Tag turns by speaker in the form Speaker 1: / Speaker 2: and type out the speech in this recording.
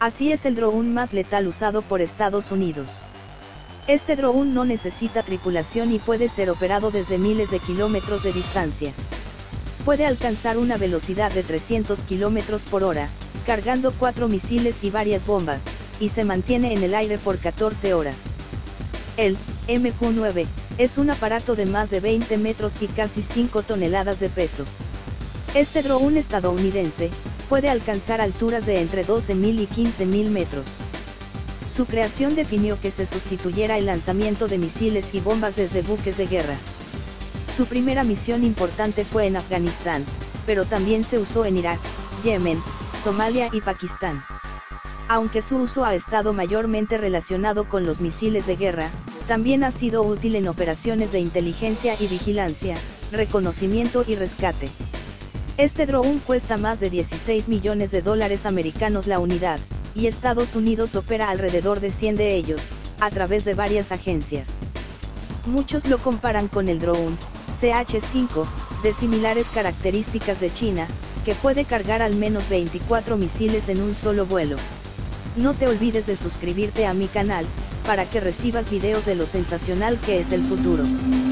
Speaker 1: Así es el drone más letal usado por Estados Unidos. Este drone no necesita tripulación y puede ser operado desde miles de kilómetros de distancia. Puede alcanzar una velocidad de 300 kilómetros por hora, cargando 4 misiles y varias bombas, y se mantiene en el aire por 14 horas. El MQ-9 es un aparato de más de 20 metros y casi 5 toneladas de peso. Este drone estadounidense puede alcanzar alturas de entre 12.000 y 15.000 metros. Su creación definió que se sustituyera el lanzamiento de misiles y bombas desde buques de guerra. Su primera misión importante fue en Afganistán, pero también se usó en Irak, Yemen, Somalia y Pakistán. Aunque su uso ha estado mayormente relacionado con los misiles de guerra, también ha sido útil en operaciones de inteligencia y vigilancia, reconocimiento y rescate. Este drone cuesta más de $16 millones americanos la unidad, y Estados Unidos opera alrededor de 100 de ellos, a través de varias agencias. Muchos lo comparan con el drone CH-5, de similares características de China, que puede cargar al menos 24 misiles en un solo vuelo. No te olvides de suscribirte a mi canal, para que recibas videos de lo sensacional que es el futuro.